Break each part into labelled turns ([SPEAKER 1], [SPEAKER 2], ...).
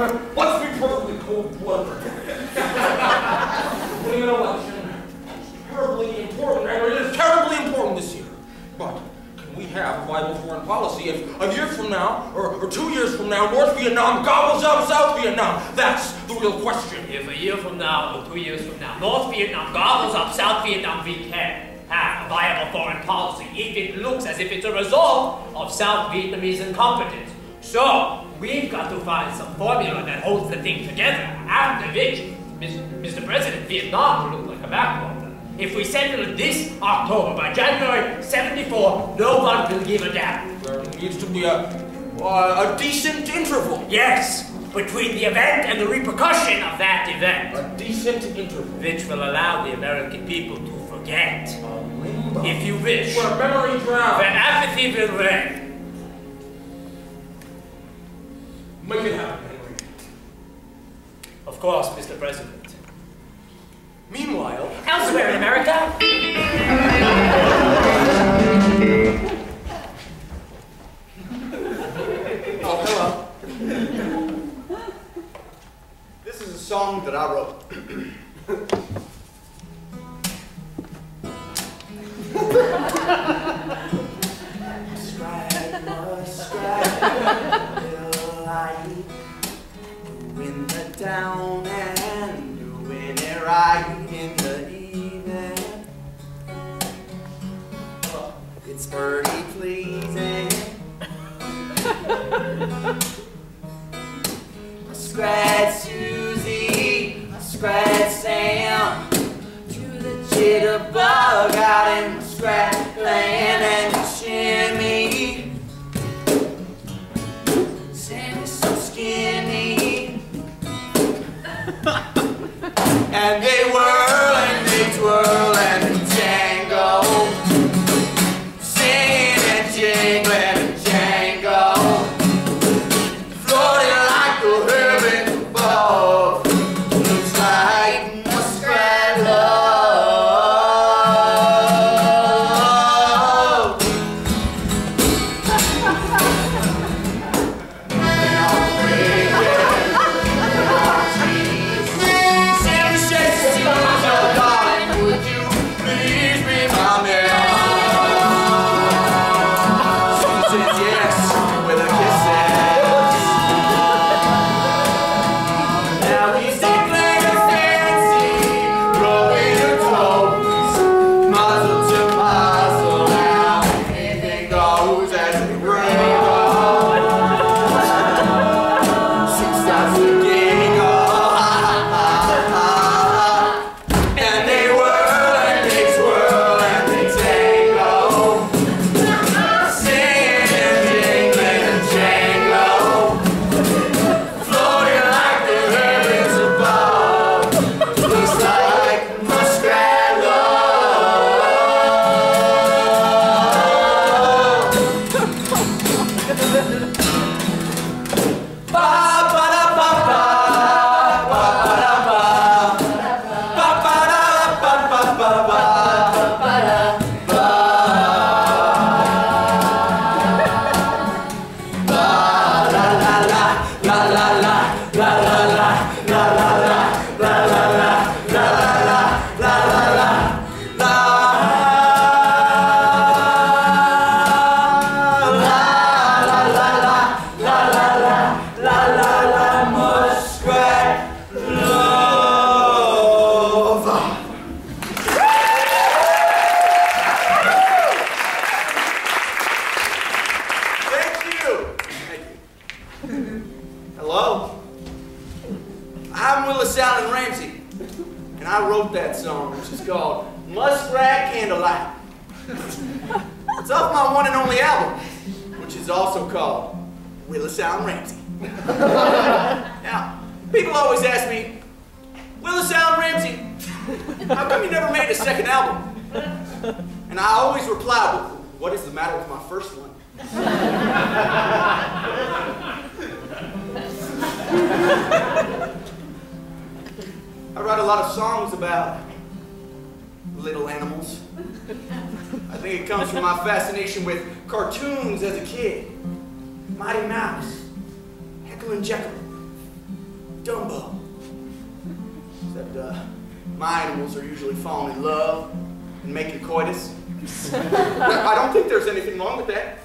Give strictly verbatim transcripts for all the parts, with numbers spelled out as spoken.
[SPEAKER 1] Let's be perfectly cold-blooded. Winning an election is terribly important, and it is terribly important this year. But can we have a viable foreign policy if a year from now, or, or two years from now, North Vietnam gobbles up South Vietnam? That's the real question.
[SPEAKER 2] If a year from now, or two years from now, North Vietnam gobbles up South Vietnam, we can have a viable foreign policy if it looks as if it's a result of South Vietnamese incompetence. So, we've got to find some formula that holds the thing together, after which, Mister President, Vietnam will look like a backwater. If we settle it this October, by January seventy-four, no one will give a damn.
[SPEAKER 1] There needs to be a, uh, a decent interval.
[SPEAKER 2] Yes, between the event and the repercussion of that event.
[SPEAKER 1] A decent interval.
[SPEAKER 2] Which will allow the American people to forget.
[SPEAKER 1] A limbo.
[SPEAKER 2] If you wish.
[SPEAKER 1] Where memory drowns.
[SPEAKER 2] Where apathy will reign.
[SPEAKER 1] Make it happen, Henry.
[SPEAKER 2] Of course, Mister President.
[SPEAKER 1] Meanwhile,
[SPEAKER 2] elsewhere in America.
[SPEAKER 3] Oh, hello. This is a song that I wrote. Muskrat, muskrat, will I win the town and doing it right in the evening? It's pretty pleasing. Muskrat Susie, Muskrat Sam, to the jitterbug out in Muskrat land and the shimmy. Sam is so skinny. And they whirl and they twirl and they tango, singing and jingling and jango, floating like the heavens above. Looks like muskrat love. And I'll break it. Sammy shakes his nose, oh darling, would you please be my man? She says yes with a kiss. Now he's playing fancy, blowing her toes, muzzle to muzzle. Now anything goes as it rains. She starts to giggle, and they whirl and they twirl and they tango, singing and jingling and jango, floating like the heavens above. Looks like muskrat love. Ba ba da ba ba, ba ba da ba, ba ba da ba ba ba ba, ba da ba. La la la la la la la la la la la la la la la la la la la la. Muskrat love. Thank you. Thank you. Hello. I'm Willis Allen Ramsey, and I wrote that song, which is called Muskrat Candlelight. It's off my one and only album, which is also called Willis Allen Ramsey. Now, people always ask me, Willis Allen Ramsey, how come you never made a second album? And I always reply, well, what is the matter with my first one? I write a lot of songs about little animals. I think it comes from my fascination with cartoons as a kid. Mighty Mouse, Jekyll and Jekyll, Dumbo. Except uh, my animals are usually falling in love and making coitus. I don't think there's anything wrong with that.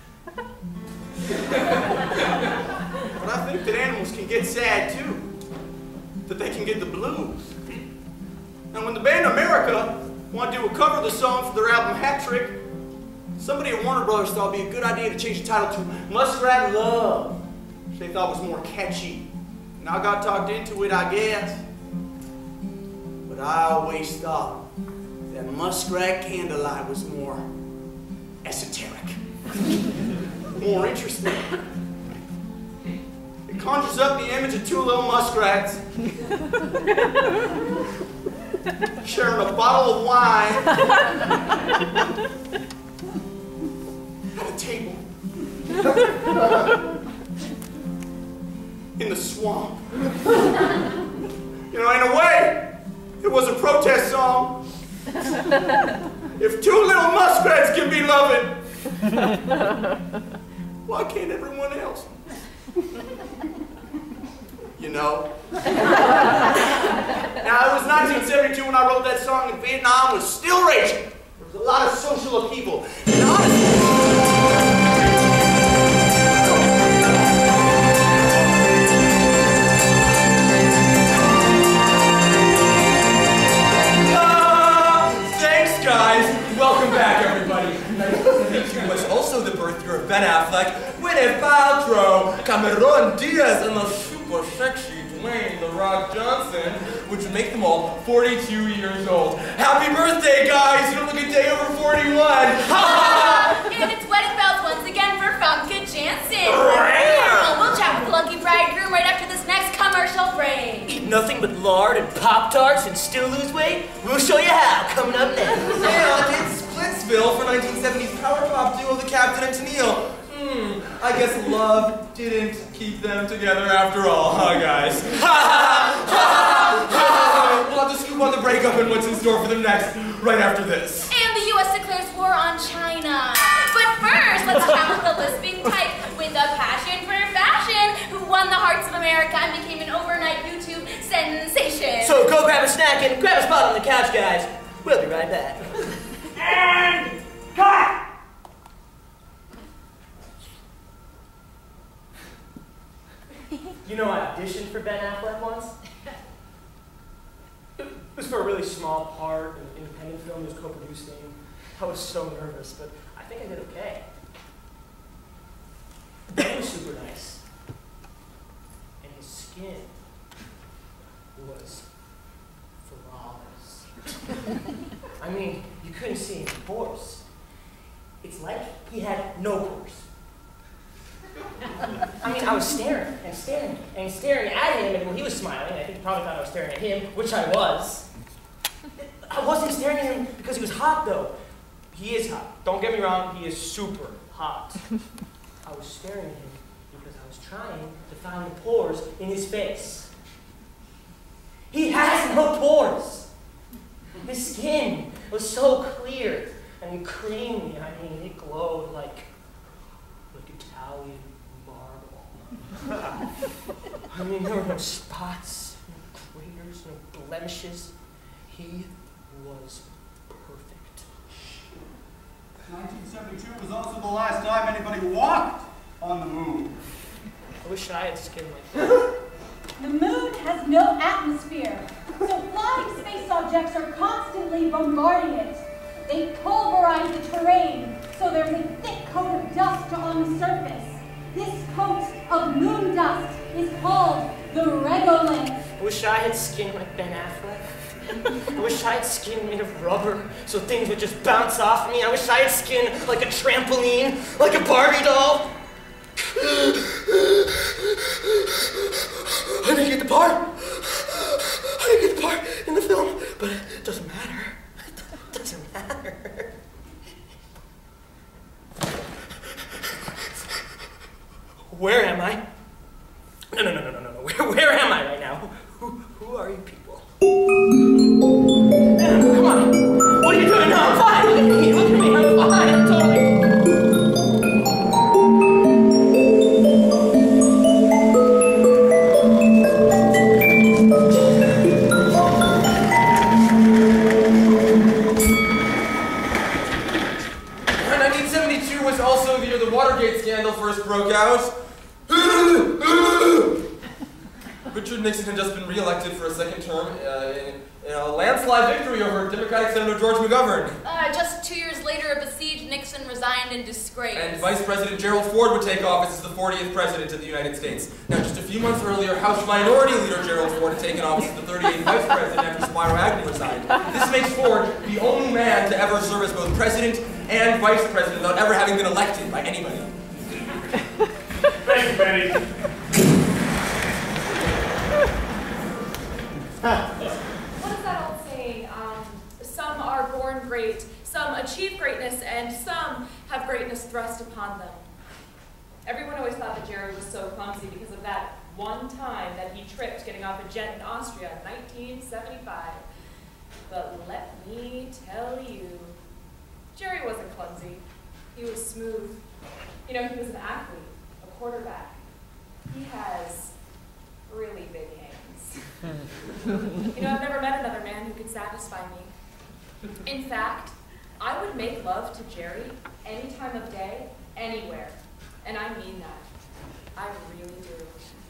[SPEAKER 3] But I think that animals can get sad too. That they can get the blues. And when the band America wanted to do a cover of the song for their album Hat Trick, somebody at Warner Brothers thought it'd be a good idea to change the title to Muskrat Love, which they thought was more catchy. And I got talked into it, I guess. But I always thought that Muskrat Candlelight was more esoteric, more interesting. It conjures up the image of two little muskrats sharing a bottle of wine at a table in the swamp. You know, in a way, it was a protest song. If two little muskrats can be loving, why can't everyone else? You know? Now, it was nineteen seventy-two when I wrote that song, and Vietnam was still raging. There was a lot of social upheaval. And honestly,
[SPEAKER 1] welcome back, everybody. nineteen seventy-two was also the birth year of Ben Affleck, Gwyneth Paltrow, Cameron Diaz, and the super sexy Dwayne The Rock Johnson, which would make them all forty-two years old. Happy birthday, guys! You don't look a day over forty-one.
[SPEAKER 4] And it's wedding bells once again for Famke Janssen. We'll chat with the lucky bridegroom right after this next commercial break.
[SPEAKER 5] Eat nothing but lard and Pop-Tarts and still lose weight? We'll show you how, coming up next.
[SPEAKER 1] And it's Splitsville for nineteen seventies power pop duo The Captain and Tennille. Hmm, I guess love didn't keep them together after all, huh, guys? We'll have to scoop on the breakup and what's in store for them next, right after this.
[SPEAKER 4] And the U S declares war on China. But first, let's chat with the lisping type with a passion for fashion who won the hearts of America and became an overnight YouTube sensation.
[SPEAKER 5] So go grab a snack and grab a spot on the couch, guys. We'll be right back.
[SPEAKER 2] And cut!
[SPEAKER 5] You know, I auditioned for Ben Affleck once. It was for a really small part in an independent film he was co-producing. I was so nervous, but I think I did okay. Ben was super nice. And his skin was flawless. I mean, you couldn't see any pores. It's like he had no pores. I mean, I was staring and staring and staring at him, and when he was smiling, I think he probably thought I was staring at him, which I was. I wasn't staring at him because he was hot, though. He is hot. Don't get me wrong, he is super hot. I was staring at him because I was trying to find the pores in his face. He has no pores. His skin was so clear and creamy. I mean, it glowed like, like Italian marble. I mean, there were no spots, no craters, no blemishes. He was perfect.
[SPEAKER 6] nineteen seventy-two was also the last time anybody walked on the moon.
[SPEAKER 5] I wish I had skin like that.
[SPEAKER 7] The moon has no atmosphere, so flying space objects are constantly bombarding it. They pulverize the terrain, so there's a thick coat of dust on the surface. This coat of moon dust is called the regolith.
[SPEAKER 5] I wish I had skin like Ben Affleck. I wish I had skin made of rubber, so things would just bounce off me. I wish I had skin like a trampoline, like a Barbie doll. I didn't get the part. I didn't get the part in the film, but it doesn't matter. It doesn't matter. Where am I? No, no, no, no, no, no. Where, where am I right now? Who, who are you people? Come on. What are you doing? No, I'm fine. Look at me. Look at me. I'm fine. I'm totally...
[SPEAKER 1] Watergate scandal first broke out. Richard Nixon had just been re-elected for a second term uh, in, in a landslide victory over Democratic Senator George McGovern.
[SPEAKER 4] Uh, just two years later, a besieged Nixon resigned in disgrace.
[SPEAKER 1] And Vice President Gerald Ford would take office as the fortieth President of the United States. Now, just a few months earlier, House Minority Leader Gerald Ford had taken office as the thirty-eighth Vice President after Spiro Agnew resigned. This makes Ford the only man to ever serve as both President and Vice President without ever having been elected by anybody.
[SPEAKER 6] Thank you, Betty.
[SPEAKER 8] What is that old saying? Um, some are born great, some achieve greatness, and some have greatness thrust upon them. Everyone always thought that Jerry was so clumsy because of that one time that he tripped getting off a jet in Austria in nineteen seventy-five. But let me tell you, Jerry wasn't clumsy. He was smooth. You know, he was an athlete, a quarterback. He has really big hands. You know, I've never met another man who could satisfy me. In fact, I would make love to Jerry any time of day, anywhere. And I mean that. I really do.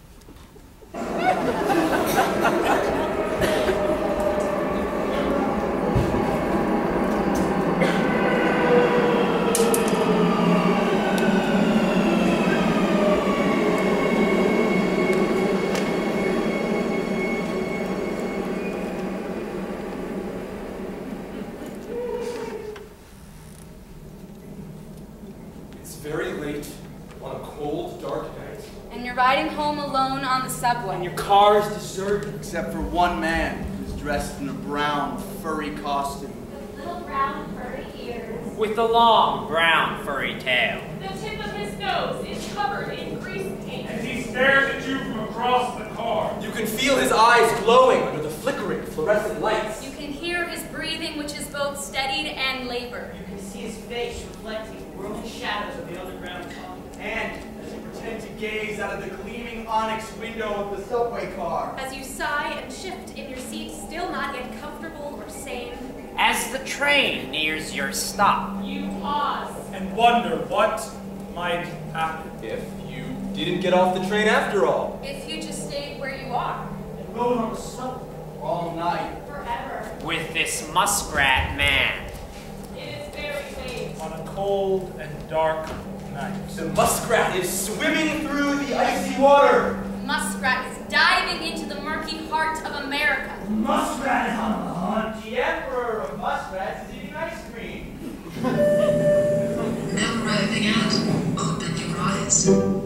[SPEAKER 1] Very late on a cold, dark night.
[SPEAKER 4] And you're riding home alone on the subway.
[SPEAKER 5] And your car is deserted.
[SPEAKER 3] Except for one man who's dressed in a brown, furry costume.
[SPEAKER 4] With little brown furry ears.
[SPEAKER 2] With a long, brown, furry tail.
[SPEAKER 8] The tip of his nose is covered in grease paint.
[SPEAKER 6] As he stares at you from across the car.
[SPEAKER 1] You can feel his eyes glowing under the flickering fluorescent lights.
[SPEAKER 4] You can hear his breathing, which is both steadied and labored.
[SPEAKER 5] You can see his face reflecting whirling shadows of the underground tunnel.
[SPEAKER 3] And as you pretend to gaze out of the gleaming onyx window of the subway car.
[SPEAKER 8] As you sigh and shift in your seat, still not yet comfortable or sane,
[SPEAKER 2] As the train nears your stop,
[SPEAKER 8] you pause.
[SPEAKER 6] And wonder what might happen.
[SPEAKER 1] If you didn't get off the train after all.
[SPEAKER 4] If you just stayed where you are.
[SPEAKER 5] And rode on the subway
[SPEAKER 3] All night.
[SPEAKER 8] Forever.
[SPEAKER 2] with this muskrat man.
[SPEAKER 8] It is very late.
[SPEAKER 6] On a cold and dark night.
[SPEAKER 1] The muskrat is swimming through the icy water.
[SPEAKER 4] Muskrat is diving into the murky heart of America.
[SPEAKER 5] Muskrat is on the hunt. The emperor of muskrats is eating ice cream.
[SPEAKER 9] Now arriving at Open Your Eyes.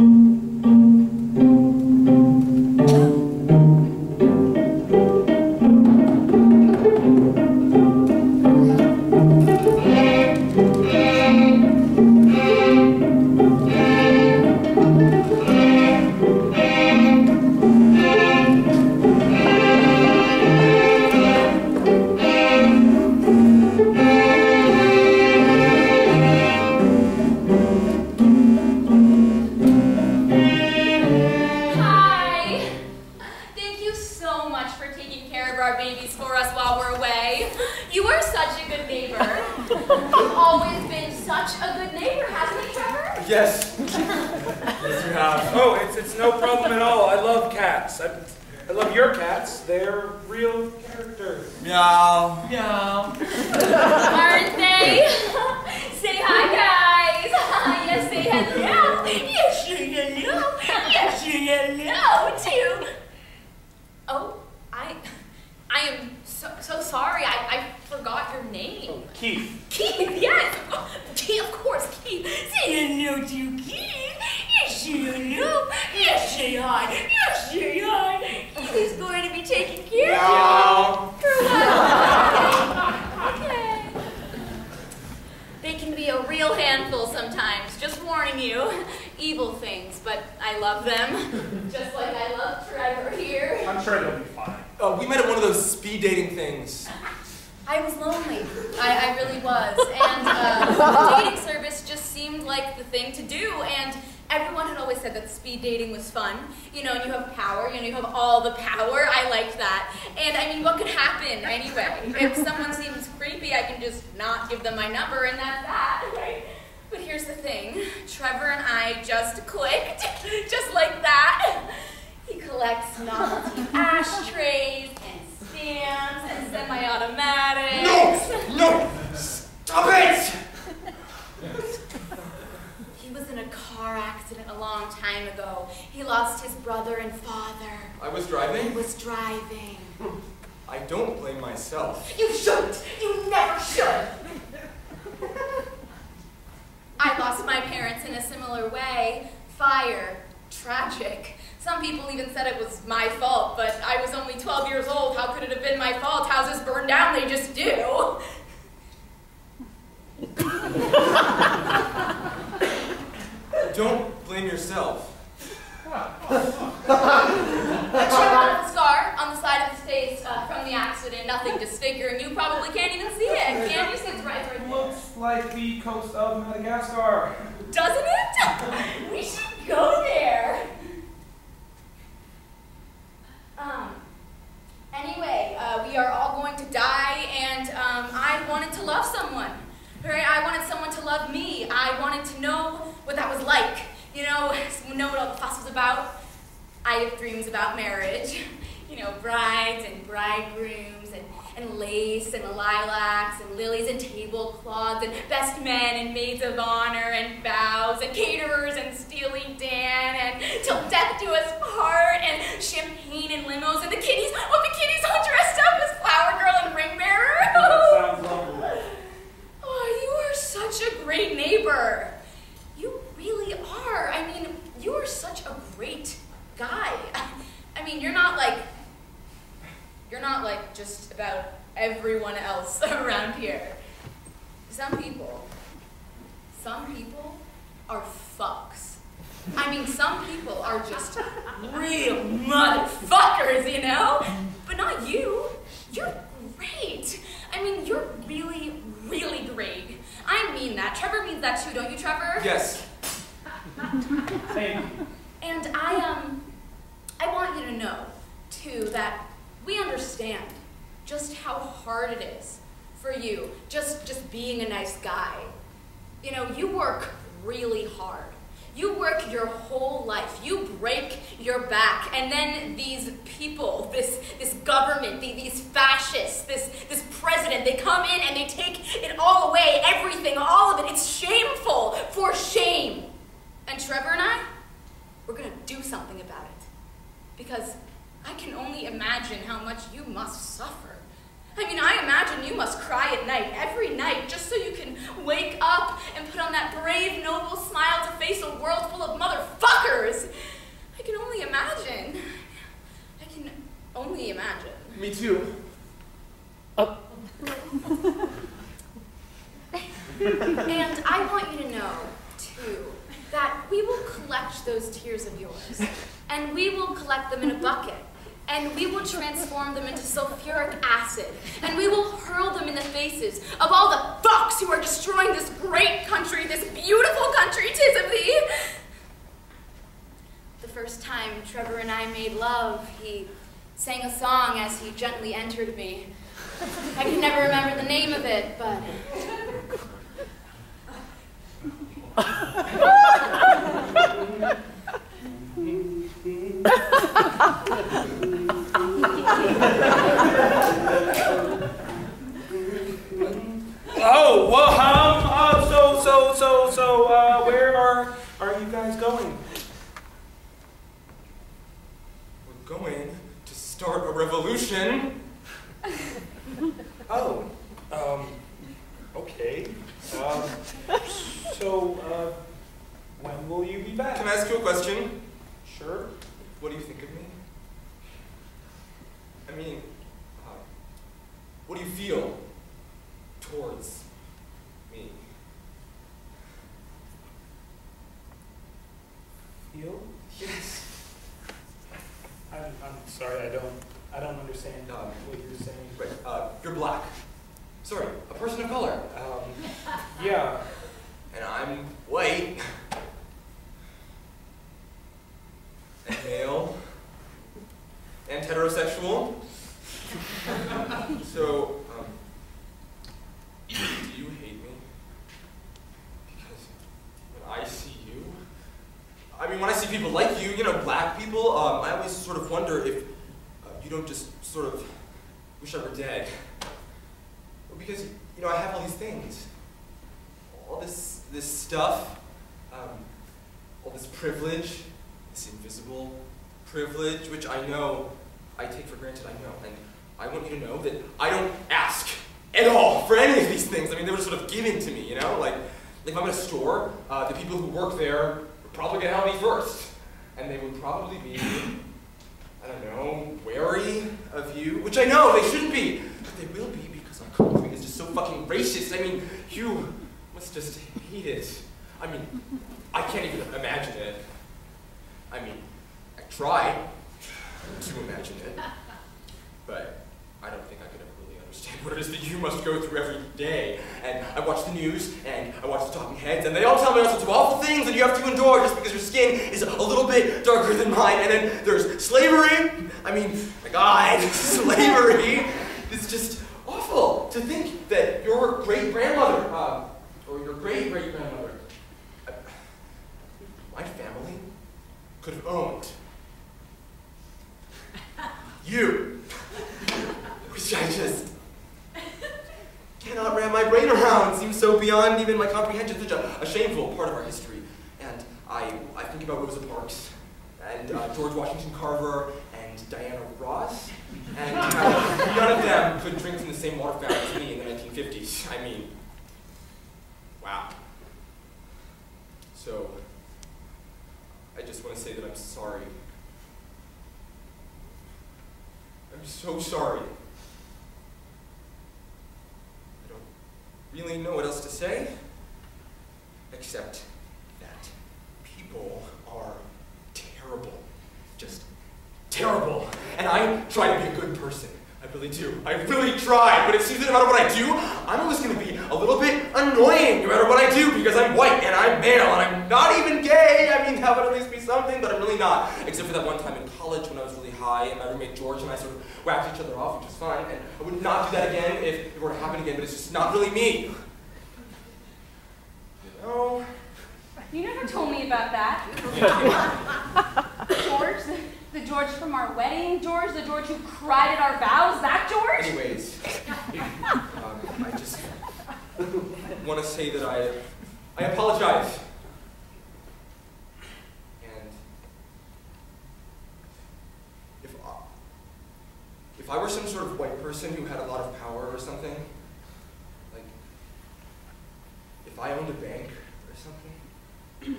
[SPEAKER 1] Yes. Yes, you have.
[SPEAKER 6] Oh, it's, it's no problem at all. I love cats. I, I love your cats. They're real characters.
[SPEAKER 3] Meow.
[SPEAKER 5] Meow.
[SPEAKER 4] Aren't they? Say hi, guys. Yes, say hello. Yes, say hello. Yes, say hello, too. Oh, I, I am so, so sorry. I, I forgot your name.
[SPEAKER 6] Oh, Keith.
[SPEAKER 4] Keith, yes. Oh, Keith, of course, Keith. Say hello to Keith. Yes, say hello. Yes, say hi. Yes, say hi. Keith is going to be taking care of you. For what? Okay. They can be a real handful sometimes. Just warning you. Evil things, but I love them. Just like I love Trevor here.
[SPEAKER 6] I'm sure they'll be fine.
[SPEAKER 1] Uh, we met at one of those speed dating things.
[SPEAKER 4] I was lonely. I, I really was. And uh, the dating service just seemed like the thing to do. And everyone had always said that speed dating was fun. You know, and you have power. You know, you have all the power. I liked that. And I mean, what could happen anyway? If someone seems creepy, I can just not give them my number, and that's that, right? But here here's the thing. Trevor and I just clicked, just like that. He collects novelty ashtrays and stamps and semi-automatics.
[SPEAKER 1] No! No! Stop it!
[SPEAKER 4] He was in a car accident a long time ago. He lost his brother and father.
[SPEAKER 1] I was driving?
[SPEAKER 4] He was driving.
[SPEAKER 1] I don't blame myself.
[SPEAKER 4] You shouldn't! You never should! I lost my parents in a similar way. Fire. Tragic. Some people even said it was my fault, but I was only twelve years old. How could it have been my fault? Houses burn down, they just do.
[SPEAKER 1] Don't blame yourself.
[SPEAKER 4] A traumatic scar on the side of his face uh, from the accident. Nothing disfiguring. You probably can't even see it. Can you? It's right, right there.
[SPEAKER 6] Looks like the coast of Madagascar.
[SPEAKER 4] Doesn't it? We should go there. Um. Anyway, uh, we are all going to die, and um, I wanted to love someone. Right? I wanted someone to love me. I wanted to know what that was like. You know, know what all the fuss was about. I have dreams about marriage. You know, brides and bridegrooms and, and lace and lilacs and lilies and tablecloths and best men and maids of honor and vows and caterers and Steely Dan and till death do us part and champagne and limos and the kiddies, oh, the kiddies all dressed up as flower girl and ring bearer.
[SPEAKER 6] That sounds lovely.
[SPEAKER 4] Oh, you are such a great neighbor. You really are. I mean, you are such a great guy. I mean, you're not like, you're not like just about everyone else around here. Some people, some people are fucks. I mean, some people are just real motherfuckers, you know? But not you. You're great. I mean, you're really, really great. I mean that. Trevor means that too, don't you, Trevor?
[SPEAKER 1] Yes.
[SPEAKER 6] Thank you.
[SPEAKER 4] And I, um, I want you to know, too, that we understand just how hard it is for you, just, just being a nice guy. You know, you work really hard. You work your whole life. You break your back, and then these people, this this government, the, these fascists, this this president, they come in and they take it all away, everything, all of it. It's shameful, for shame. And Trevor and I, we're gonna do something about it, because I can only imagine how much you must suffer. I mean, I imagine you must cry at night, every night, just so you can wake up and put on that brave, noble smile to face a world full of motherfuckers. I can only imagine. I can only imagine.
[SPEAKER 1] Me too.
[SPEAKER 4] Oh. And I want you to know, too, that we will collect those tears of yours, and we will collect them in a bucket. And we will transform them into sulfuric acid. And we will hurl them in the faces of all the fucks who are destroying this great country, this beautiful country, 'tis of thee. The first time Trevor and I made love, he sang a song as he gently entered me. I can never remember the name of it, but...
[SPEAKER 6] Oh, well, um, uh, so, so, so, so, uh, where are, are you guys going?
[SPEAKER 1] We're going to start a revolution.
[SPEAKER 6] Oh, um, okay. Um, so, uh, when will you be back?
[SPEAKER 1] Can I ask you a question?
[SPEAKER 6] Sure.
[SPEAKER 1] What do you think of me? I mean, uh, what do you feel towards me?
[SPEAKER 6] Feel?
[SPEAKER 1] Yes.
[SPEAKER 6] I'm, I'm sorry, I don't, I don't understand
[SPEAKER 1] Um,
[SPEAKER 6] what you're saying.
[SPEAKER 1] Right, uh, you're black. Sorry, a person of color.
[SPEAKER 6] Um, yeah.
[SPEAKER 1] And I'm white. And male. And heterosexual. So, um, do you hate me? Because mean, when I see people like you, you know, black people, um, I always sort of wonder if uh, you don't just sort of wish I were dead. Well, because, you know, I have all these things. All this, this stuff, um, all this privilege, this invisible privilege, which I know I take for granted, I know. And I want you to know that I don't ask at all for any of these things. I mean, they were sort of given to me, you know? Like, if I'm at a store, uh, the people who work there would probably get out of me first. And they would probably be, I don't know, wary of you, which I know they shouldn't be, but they will be because our country is just so fucking racist. I mean, you must just hate it. I mean, I can't even imagine it. I mean, I try to imagine it, but I don't think I could ever really understand what it is that you must go through every day. And I watch the news, and I watch the talking heads, and they all tell me all sorts of awful things that you have to endure just because your skin is a little bit darker than mine. And then there's slavery. I mean, my God, slavery is just awful to think that your great-grandmother, uh, or your great-great-grandmother, uh, my family could have owned you, which I just cannot wrap my brain around. It seems so beyond even my comprehension, such a, a shameful part of our history. And I, I think about Rosa Parks, and uh, George Washington Carver, and Diana Ross, and how none of them could drink from the same water fountain as me in the nineteen fifties. I mean, wow. So, I just want to say that I'm sorry. I'm so sorry. I don't really know what else to say, except that people are terrible. Just terrible. And I try to be a good person. I really do. I really try. But it seems that no matter what I do, I'm always going to be a little bit annoying no matter what I do because I'm white and I'm male and I'm not even gay. I mean, that would at least be something, but I'm really not. Except for that one time in college when I was really high and my roommate George and I sort of whacked each other off, which was fine. And I would not do that again if it were to happen again, but it's just not really me. You know?
[SPEAKER 10] You never told me about that. George, the, the George from our wedding, George, the George who cried at our vows, that George?
[SPEAKER 1] Anyways, um, I just want to say that I, I apologize. And if I, if I were some sort of white person who had a lot of power or something, like if I owned a bank or something,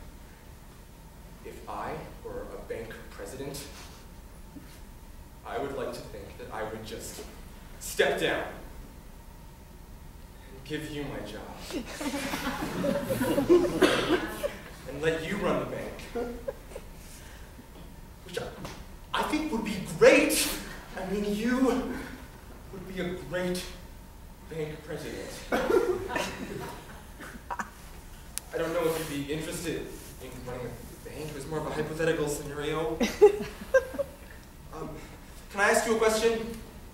[SPEAKER 1] if I were a bank president, I would like to think that I would just step down and give you my job. And let you run the bank. Which I, I think would be great. I mean, you would be a great bank president. I don't know if you'd be interested in running a bank. It was more of a hypothetical scenario. Um, can I ask you a question?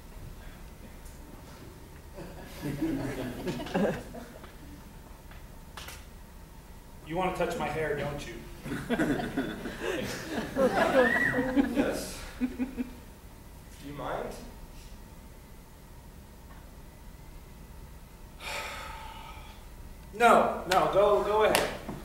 [SPEAKER 6] You want to touch my hair, don't you?
[SPEAKER 1] Yes. Do you mind?
[SPEAKER 6] No, no, go, go ahead.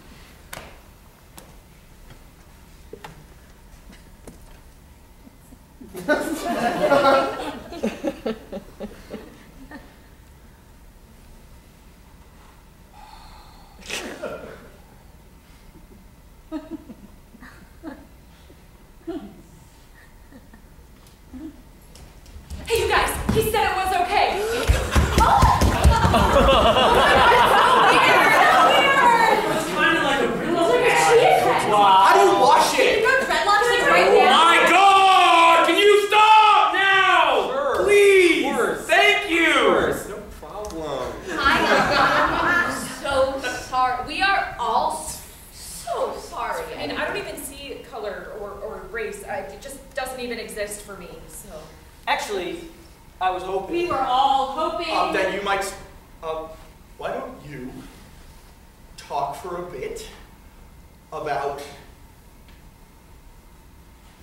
[SPEAKER 8] Hey, you guys, he said it was okay.
[SPEAKER 1] How do you wash it?
[SPEAKER 4] Your dreadlocks are right
[SPEAKER 6] Oh
[SPEAKER 4] now.
[SPEAKER 6] my God! Can you stop now?
[SPEAKER 1] Sure.
[SPEAKER 6] Please!
[SPEAKER 1] Of course.
[SPEAKER 6] Thank you!
[SPEAKER 1] Of course, no problem.
[SPEAKER 4] I am so sorry. We are all so sorry.
[SPEAKER 8] And I don't even see color or, or race. I, it just doesn't even exist for me, so.
[SPEAKER 5] Actually, I was hoping.
[SPEAKER 10] We were all hoping.
[SPEAKER 3] Um, then you might, um, why don't you talk for a bit about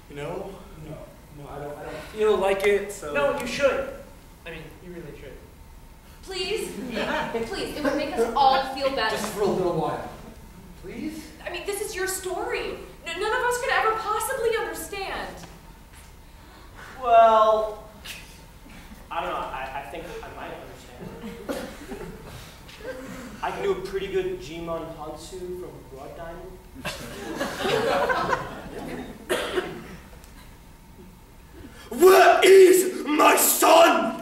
[SPEAKER 3] You know?
[SPEAKER 6] No, no, I don't, I don't feel like it, so...
[SPEAKER 5] No, you should. I mean, you really should.
[SPEAKER 10] Please, please, it would make us all feel better.
[SPEAKER 1] Just for a little while. Please?
[SPEAKER 8] I mean, this is your story. N- none of us could ever possibly understand.
[SPEAKER 5] Well, I don't know. I, I think I might understand. I can do a pretty good Jimon Hansu from Blood Diamond.
[SPEAKER 3] Where is my son?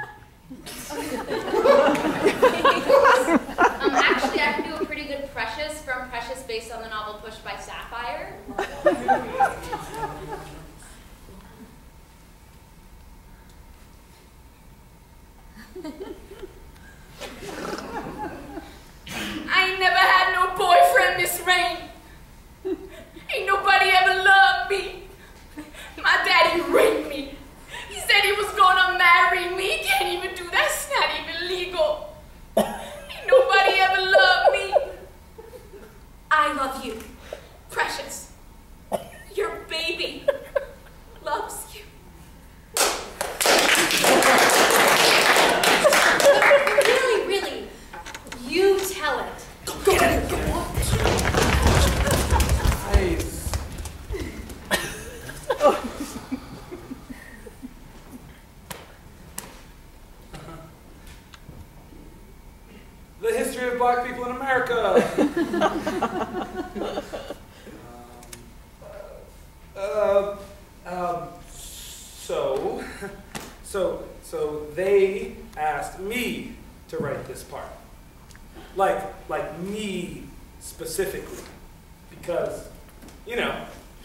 [SPEAKER 4] Um, actually, I can do a pretty good Precious from Precious based on the novel Pushed by Sapphire. I ain't never had no boyfriend, Miss Rain. Ain't nobody ever loved me. My daddy raped me. He said he was gonna marry me. He can't even do that. That's not even legal. Ain't nobody ever loved me. I love you, Precious. Your baby loves you. Really, really, you tell it.
[SPEAKER 3] Go get it! Go on! Nice.
[SPEAKER 6] The history of black people in America. um, uh, um, so, so, so they asked me to write this part. Like, like me specifically, because, you know,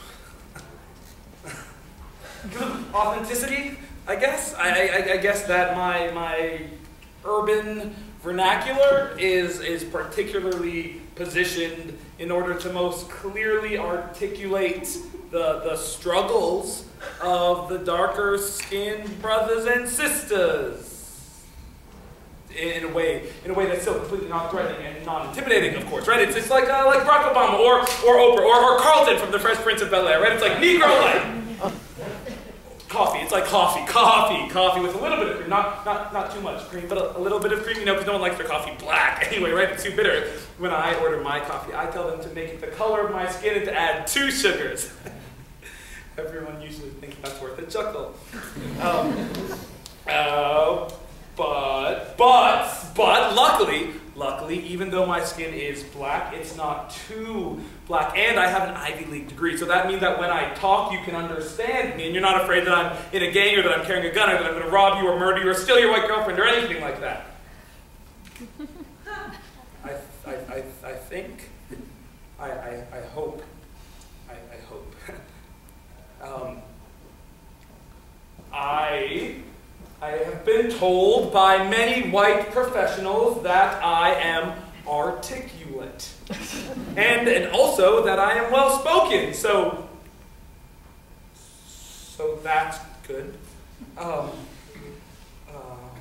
[SPEAKER 6] authenticity, I guess. I, I, I guess that my my urban vernacular is is particularly positioned in order to most clearly articulate the the struggles of the darker skinned brothers and sisters. In a way, in a way that's still completely non-threatening and non-intimidating, of course, right? It's, it's like uh, like Barack Obama or or Oprah or, or Carlton from The Fresh Prince of Bel-Air, right? It's like Negro like coffee. It's like coffee, coffee, coffee with a little bit of cream, not not not too much cream, but a, a little bit of cream, you know, because no one likes their coffee black anyway, right? It's too bitter. When I order my coffee, I tell them to make it the color of my skin and to add two sugars. Everyone usually thinks that's worth a chuckle. Um, uh, But, but, but, luckily, luckily, even though my skin is black, it's not too black, and I have an Ivy League degree, so that means that when I talk, you can understand me, and you're not afraid that I'm in a gang, or that I'm carrying a gun, or that I'm going to rob you, or murder you, or steal your white girlfriend, or anything like that. I, I, I, I think, I, I, I hope, I, I hope, um, I... I have been told by many white professionals that I am articulate. and, and also that I am well-spoken, so, so that's good. Um, uh,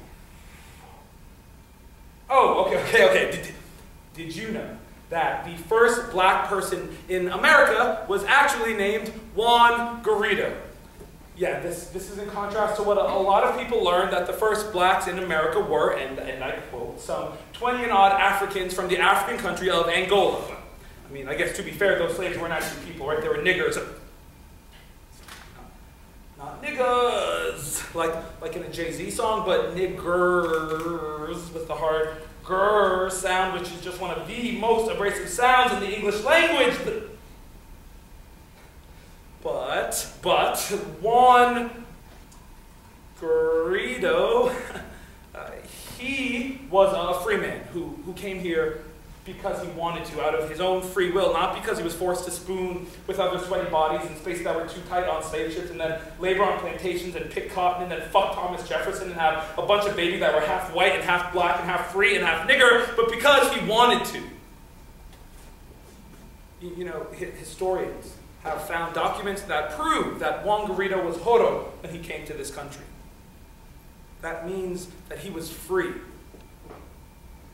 [SPEAKER 6] oh, okay, okay, okay. Did, did you know that the first black person in America was actually named Juan Garrido? Yeah, this, this is in contrast to what a, a lot of people learned, that the first blacks in America were, and, and I quote, some twenty and odd Africans from the African country of Angola. I mean, I guess to be fair, those slaves weren't actually people, right? They were niggers. Not niggas, like, like in a Jay-Z song, but niggers with the hard grr sound, which is just one of the most abrasive sounds in the English language. But, but, Juan Garrido, uh, he was a free man who, who came here because he wanted to, out of his own free will, not because he was forced to spoon with other sweaty bodies in spaces that were too tight on slave ships, and then labor on plantations and pick cotton, and then fuck Thomas Jefferson and have a bunch of babies that were half white and half black and half free and half nigger, but because he wanted to. You, you know, historians have found documents that prove that Juan Garrido was Joro when he came to this country. That means that he was free.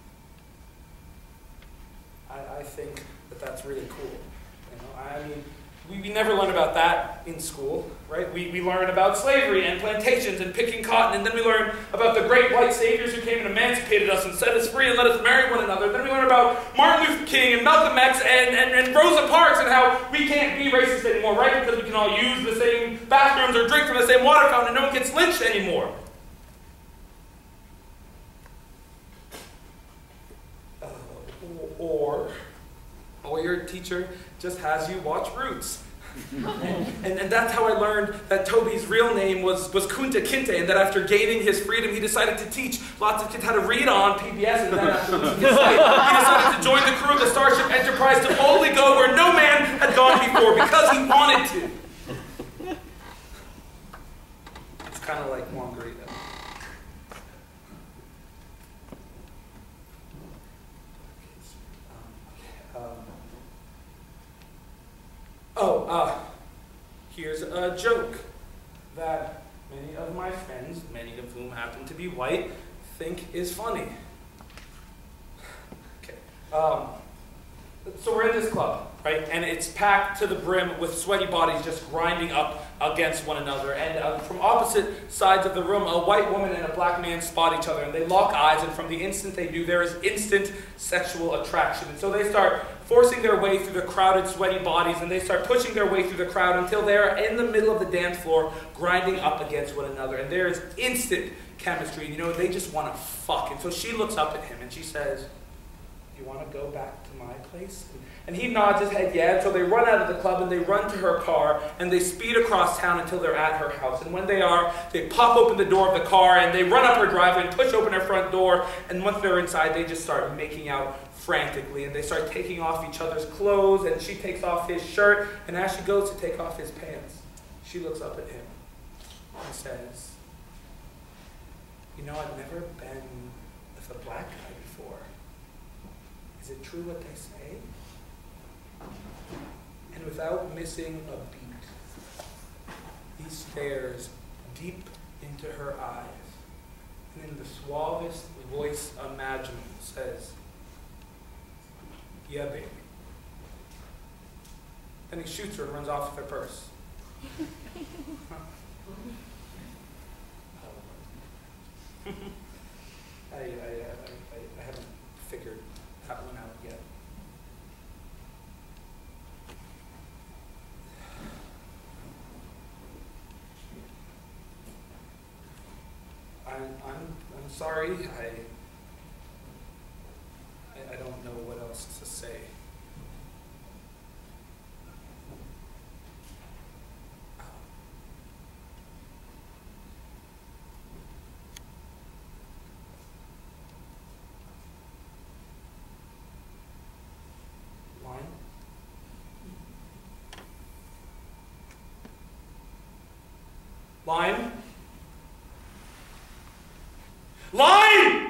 [SPEAKER 6] I, I think that that's really cool. You know, I mean, we, we never learn about that in school, right? We, we learn about slavery and plantations and picking cotton, and then we learn about the great white saviors who came and emancipated us and set us free and let us marry one another. Then we learn about Martin Luther King and Malcolm X and, and, and Rosa Parks and how we can't be racist anymore, right? Because we can all use the same bathrooms or drink from the same water fountain and no one gets lynched anymore. Uh, or, or your teacher just has you watch Roots. and, and that's how I learned that Toby's real name was, was Kunta Kinte, and that after gaining his freedom, he decided to teach lots of kids how to read on P B S, and then after losing his sight, he decided to join the crew of the Starship Enterprise to boldly go where no man had gone before because he wanted to. It's kind of like Margarita. Um, Oh, uh, here's a joke that many of my friends, many of whom happen to be white, think is funny. Okay. Um, so we're in this club, right? And it's packed to the brim with sweaty bodies just grinding up against one another. And uh, from opposite sides of the room, a white woman and a black man spot each other, and they lock eyes, and from the instant they do, there is instant sexual attraction. And so they start forcing their way through the crowded, sweaty bodies, and they start pushing their way through the crowd until they are in the middle of the dance floor, grinding up against one another. And there is instant chemistry, and you know, they just want to fuck. And so she looks up at him, and she says, "Do you want to go back to my place?" And he nods his head, yeah. And so they run out of the club, and they run to her car, and they speed across town until they're at her house. And when they are, they pop open the door of the car, and they run up her driveway and push open her front door. And once they're inside, they just start making out frantically, and they start taking off each other's clothes, and she takes off his shirt, and as she goes to take off his pants, she looks up at him and says, "You know, I've never been with a black guy before. Is it true what they say?" And without missing a beat, he stares deep into her eyes, and in the suavest voice imaginable says, "Yeah, baby." Then he shoots her and runs off with her purse. I, I, I, I haven't figured that one out yet. I'm, I'm, I'm sorry. I, I, I don't know what else to say. Line? Line? Line!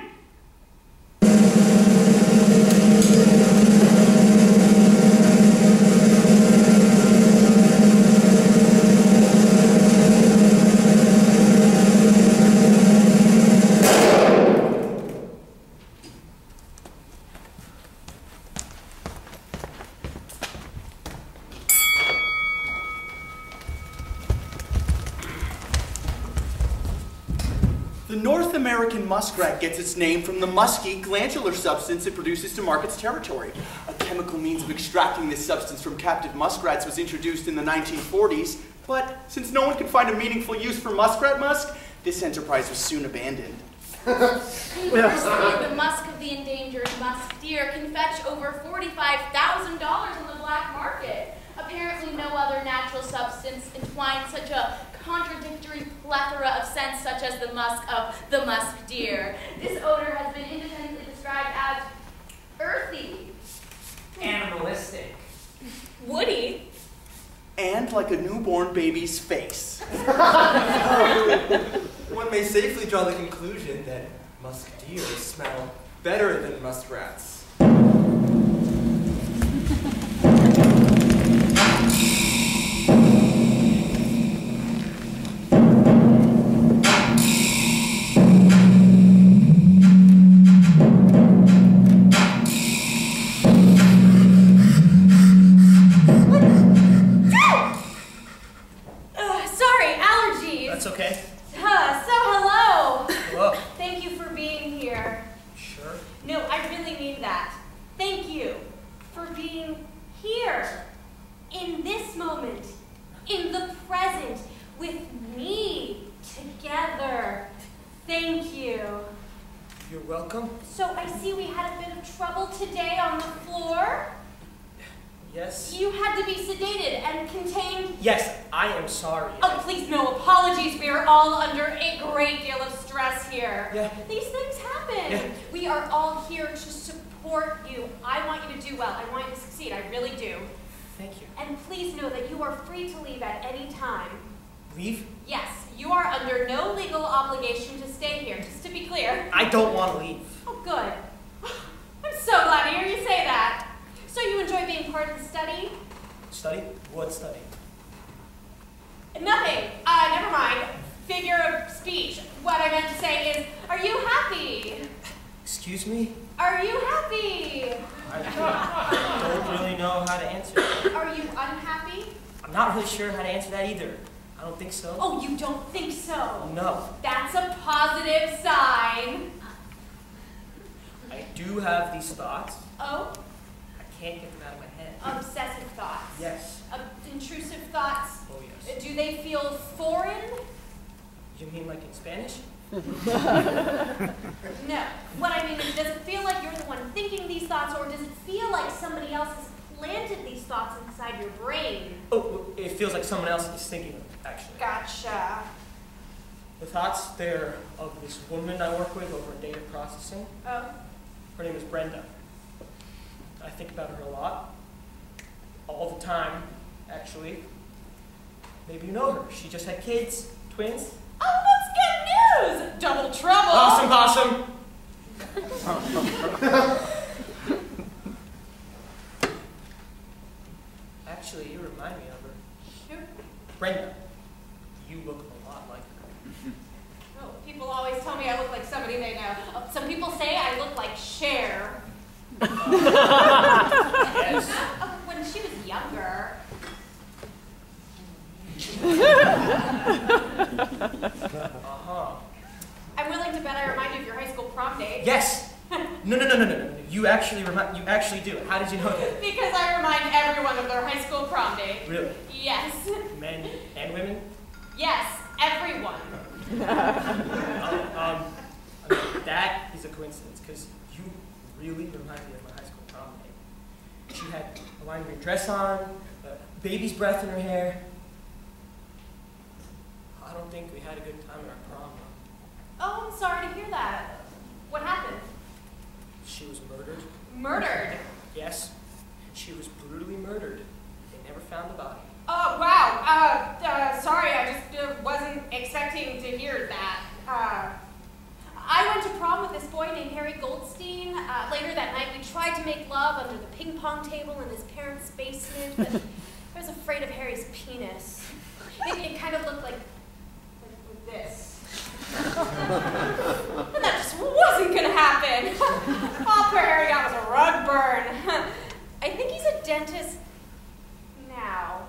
[SPEAKER 3] The North American muskrat gets its name from the musky, glandular substance it produces to mark its territory. A chemical means of extracting this substance from captive muskrats was introduced in the nineteen forties, but since no one could find a meaningful use for muskrat musk, this enterprise was soon abandoned.
[SPEAKER 4] The musk of the endangered musk deer can fetch over forty-five thousand dollars on the black market. Apparently no other natural substance entwines such a contradictory plethora of scents such as the musk of the musk deer. This odor has been independently described as earthy,
[SPEAKER 2] animalistic,
[SPEAKER 8] woody,
[SPEAKER 3] and like a newborn baby's face.
[SPEAKER 11] One may safely draw the conclusion that musk deer smell better than muskrats.
[SPEAKER 5] Yes.
[SPEAKER 10] You had to be sedated and contained.
[SPEAKER 5] Yes, I am sorry.
[SPEAKER 10] Oh, please, no apologies. We are all under a great deal of stress here.
[SPEAKER 5] Yeah.
[SPEAKER 10] These things happen.
[SPEAKER 5] Yeah.
[SPEAKER 10] We are all here to support you. I want you to do well. I want you to succeed. I really do.
[SPEAKER 5] Thank you.
[SPEAKER 10] And please know that you are free to leave at any time.
[SPEAKER 5] Leave?
[SPEAKER 10] Yes, you are under no legal obligation to stay here, just to be clear.
[SPEAKER 5] I don't want to leave.
[SPEAKER 10] Oh, good. I'm so glad to hear you say that. So you enjoy being part of the study?
[SPEAKER 5] Study? What study?
[SPEAKER 10] Nothing. Uh, never mind. Figure of speech. What I meant to say is, are you happy?
[SPEAKER 5] Excuse me?
[SPEAKER 10] Are you happy?
[SPEAKER 5] I don't really know how to answer.
[SPEAKER 10] Are you unhappy?
[SPEAKER 5] I'm not really sure how to answer that either. I don't think so.
[SPEAKER 10] Oh, you don't think so?
[SPEAKER 5] No.
[SPEAKER 10] That's a positive sign.
[SPEAKER 5] I do have these thoughts.
[SPEAKER 10] Oh?
[SPEAKER 5] I can't get them out of my head.
[SPEAKER 10] Obsessive thoughts.
[SPEAKER 5] Yes.
[SPEAKER 10] Uh, intrusive thoughts.
[SPEAKER 5] Oh, yes.
[SPEAKER 10] Uh, do they feel foreign?
[SPEAKER 5] You mean like in Spanish?
[SPEAKER 10] No. What I mean is, does it feel like you're the one thinking these thoughts, or does it feel like somebody else has planted these thoughts inside your brain?
[SPEAKER 5] Oh, it feels like someone else is thinking of it, actually.
[SPEAKER 10] Gotcha.
[SPEAKER 5] The thoughts, they're of this woman I work with over in data processing.
[SPEAKER 10] Oh?
[SPEAKER 5] Her name is Brenda. I think about her a lot. All the time, actually. Maybe you know her. She just had kids, twins.
[SPEAKER 10] Oh, that's good news! Double trouble!
[SPEAKER 5] Awesome, awesome! Actually, you remind me of her.
[SPEAKER 10] Shoot.
[SPEAKER 5] Brenda, you look a lot like her.
[SPEAKER 10] Oh, people always tell me I look like somebody they know. Oh, some people say I look like Cher.
[SPEAKER 5] Yes.
[SPEAKER 10] Oh, when she was younger.
[SPEAKER 5] Uh-huh.
[SPEAKER 10] I'm willing to bet I remind you of your high school prom date.
[SPEAKER 5] Yes! No, no, no, no, no, no. You actually remind, you actually do. How did you know that?
[SPEAKER 10] Because I remind everyone of their high school prom date.
[SPEAKER 5] Really?
[SPEAKER 10] Yes.
[SPEAKER 5] Men and women?
[SPEAKER 10] Yes, everyone.
[SPEAKER 5] um, um, I mean, that is a coincidence, because you really remind me of my high school prom date. She had a lime green dress on, a baby's breath in her hair. I don't think we had a good time at our prom.
[SPEAKER 10] Oh, I'm sorry to hear that. What happened?
[SPEAKER 5] She was murdered.
[SPEAKER 10] Murdered?
[SPEAKER 5] Yes. She was brutally murdered. They never found the body.
[SPEAKER 10] Oh, wow. Uh, uh, sorry, I just uh, wasn't expecting to hear that. Uh, I went to prom with this boy named Harry Goldstein. Uh, later that night, we tried to make love under the ping pong table in his parents' basement, but I was afraid of Harry's penis. It, it kind of looked like, like this. And that just wasn't gonna happen. All poor Harry got was a rug burn. I think he's a dentist now.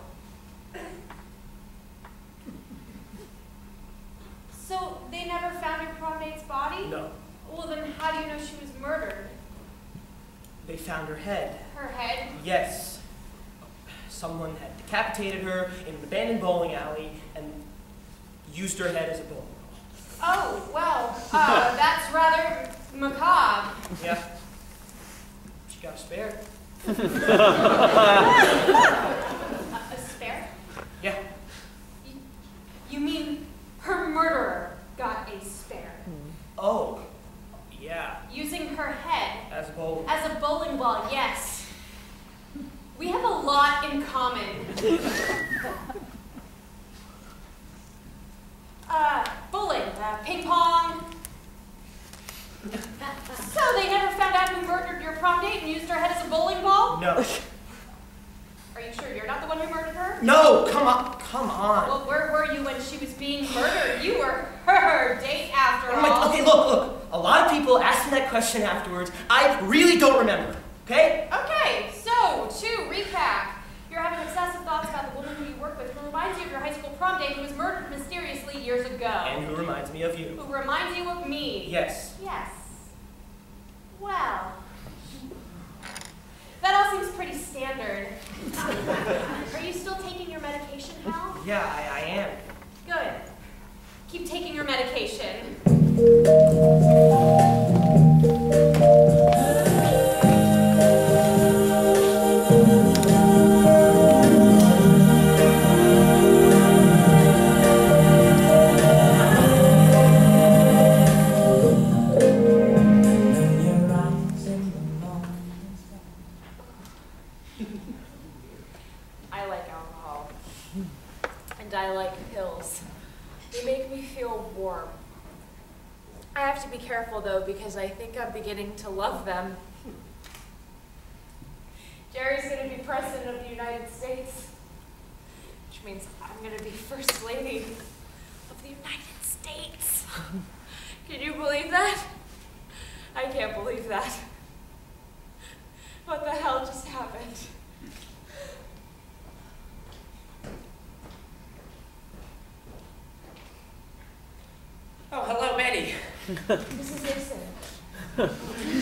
[SPEAKER 10] So they never found your prom date's body?
[SPEAKER 5] No.
[SPEAKER 10] Well, then how do you know she was murdered?
[SPEAKER 5] They found her head.
[SPEAKER 10] Her head?
[SPEAKER 5] Yes. Someone had decapitated her in an abandoned bowling alley and used her head as a bowling ball.
[SPEAKER 10] Oh, well, uh, that's rather macabre.
[SPEAKER 5] Yeah. She got a spare.
[SPEAKER 10] a, a spare?
[SPEAKER 5] Yeah.
[SPEAKER 10] You, you mean her murderer got a spare?
[SPEAKER 5] Oh, yeah.
[SPEAKER 10] Using her head
[SPEAKER 5] As a bowling.
[SPEAKER 10] as a bowling ball, yes. We have a lot in common. uh, bowling, uh, ping pong. So they never found out who murdered your prom date and used her head as a bowling ball?
[SPEAKER 5] No.
[SPEAKER 10] Are you sure you're not the one who murdered her?
[SPEAKER 5] No, come on, come on.
[SPEAKER 10] Well, where were you when she was being murdered? You were her date after
[SPEAKER 5] Oh my,
[SPEAKER 10] all.
[SPEAKER 5] okay, look, look. A lot of people asked me that question afterwards. I really don't remember, okay?
[SPEAKER 10] Okay, so to recap, you're having obsessive thoughts about the woman who you work with who reminds you of your high school prom date who was murdered mysteriously years ago.
[SPEAKER 5] And who reminds me of you.
[SPEAKER 10] Who reminds you of me.
[SPEAKER 5] Yes.
[SPEAKER 10] Yes. Well, that all seems pretty standard. Are you still taking your medication, Hal?
[SPEAKER 5] Yeah, I, I am.
[SPEAKER 10] Good. Keep taking your medication.
[SPEAKER 8] I like alcohol. And I like pills. They make me feel warm. I have to be careful though, because I think I'm beginning to love them. Jerry's gonna be president of the United States, which means I'm gonna be first lady of the United States. Can you believe that? I can't believe that. What the hell just happened?
[SPEAKER 2] Oh, hello, Betty.
[SPEAKER 8] Missus Nixon.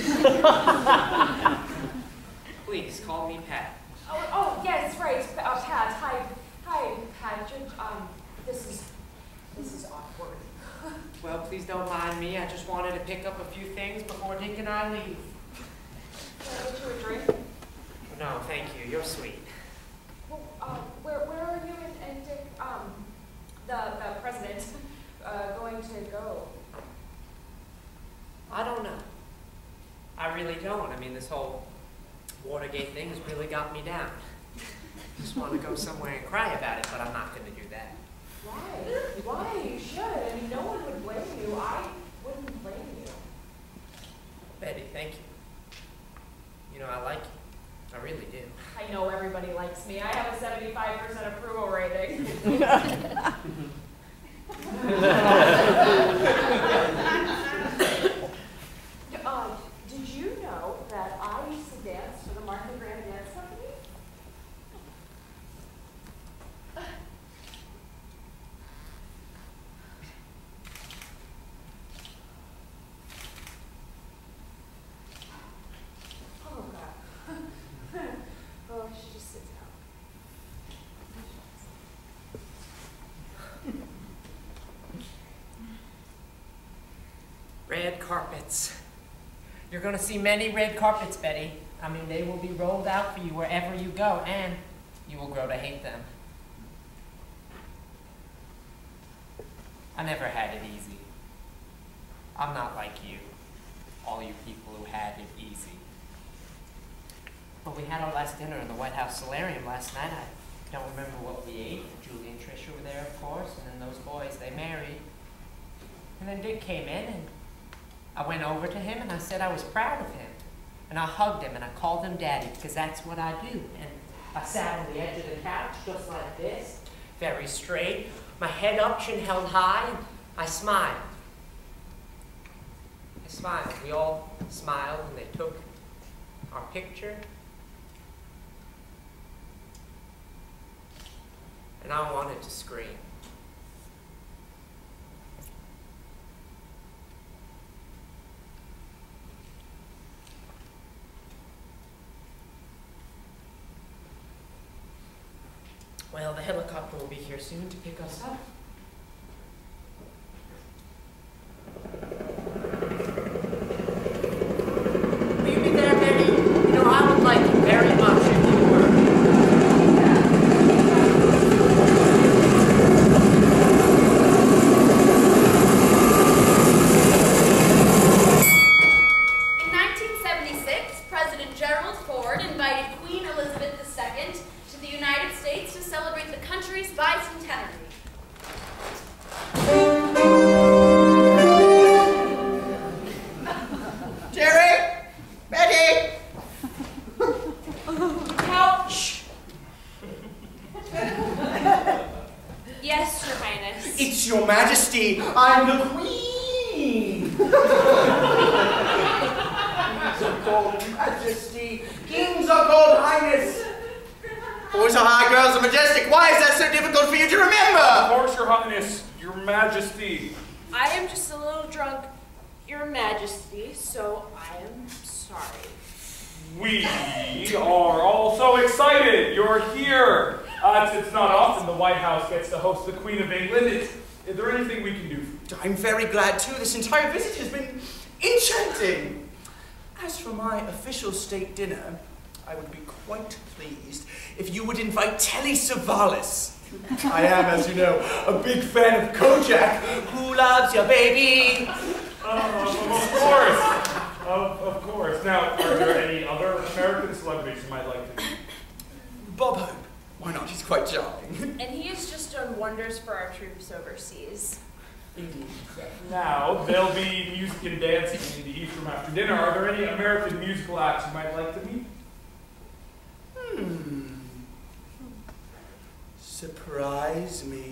[SPEAKER 2] Please, call me Pat.
[SPEAKER 8] Oh, oh, yes, right. Uh, Pat. Hi, hi, Pat. You're, um, this is, this is awkward.
[SPEAKER 2] Well, please don't mind me. I just wanted to pick up a few things before Dick and I leave.
[SPEAKER 8] Can I get you a drink?
[SPEAKER 2] No, thank you. You're sweet.
[SPEAKER 8] Well, um, where, where are you and, and Dick, um, the, the president, uh, going to go?
[SPEAKER 2] I don't know. I really don't. I mean, this whole Watergate thing has really got me down. I just want to go somewhere and cry about it, but I'm not going to do that.
[SPEAKER 8] Why? Why? You should. I mean, no one would blame you. I wouldn't blame you.
[SPEAKER 2] Betty, thank you. You know, I like you. I really do.
[SPEAKER 8] I know everybody likes me. I have a seventy-five percent approval rating. uh, did you know that I used to dance for the Martha Graham Dance Company? Oh, God. Oh, she just sits down.
[SPEAKER 2] Red carpets. You're going to see many red carpets, Betty. I mean, they will be rolled out for you wherever you go, and you will grow to hate them. I never had it easy. I'm not like you, all you people who had it easy. But we had our last dinner in the White House solarium last night. I don't remember what we ate. Julie and Tricia were there, of course, and then those boys, they married. And then Dick came in, and I went over to him, and I said I was proud of him. And I hugged him, and I called him Daddy, because that's what I do. And I sat on the edge of the couch, just like this, very straight, my head up, chin held high, and I smiled. I smiled. We all smiled, and they took our picture. And I wanted to scream. Well, the helicopter will be here soon to pick us up. Will you be there, Betty? You know, I would like you very much if you were.
[SPEAKER 4] In nineteen seventy-six, President Gerald Ford invited Queen Elizabeth the Second to the United States to celebrate the country's bicentenary.
[SPEAKER 3] Jerry! Betty!
[SPEAKER 8] Ouch! Yes, Your Highness.
[SPEAKER 3] It's your majesty. I'm the queen. Kings are called majesty. Kings are called highness. Boys are high, girls are majestic. Why is that so difficult for you to remember?
[SPEAKER 6] Of course, Your Highness, Your Majesty.
[SPEAKER 8] I am just a little drunk, Your Majesty, so I am sorry.
[SPEAKER 6] We are all so excited you're here. Uh, it's, it's not often the White House gets to host the Queen of England. Is, is there anything we can do for you?
[SPEAKER 3] I'm very glad too. This entire visit has been enchanting. As for my official state dinner, I would be quite pleased if you would invite Telly Savalas. I am, as you know, a big fan of Kojak. Who loves your baby?
[SPEAKER 6] Uh, of course. Of, of course. Now, are there any other American celebrities you might like to meet?
[SPEAKER 3] Bob Hope. Why not? He's quite charming.
[SPEAKER 8] And he has just done wonders for our troops overseas.
[SPEAKER 6] Indeed. Now, there'll be music and dancing in the East Room after dinner. Are there any American musical acts you might like to meet?
[SPEAKER 3] Hmm. Surprise me.